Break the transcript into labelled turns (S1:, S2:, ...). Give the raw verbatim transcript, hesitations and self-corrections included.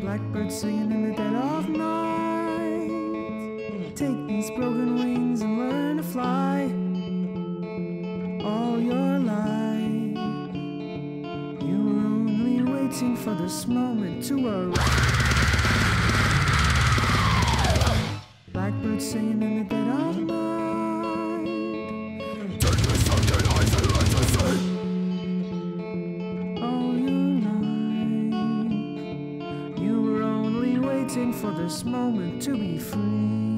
S1: Blackbird singing in the dead of night. Take these broken wings and learn to fly. All your life you were only waiting for this moment to arrive. Blackbird singing in the dead of night. Take me something I say, I say. All your life you were only waiting for this moment to be free.